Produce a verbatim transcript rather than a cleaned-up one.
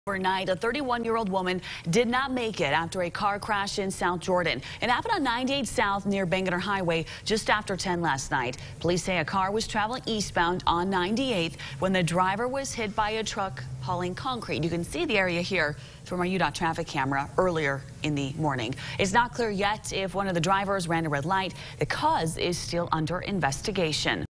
Overnight, a thirty-one-year-old woman did not make it after a car crash in South Jordan. It happened on ninety-eight South near Bangerter Highway just after ten last night. Police say a car was traveling eastbound on ninety-eighth when the driver was hit by a truck hauling concrete. You can see the area here from our U DOT traffic camera earlier in the morning. It's not clear yet if one of the drivers ran a red light. The cause is still under investigation.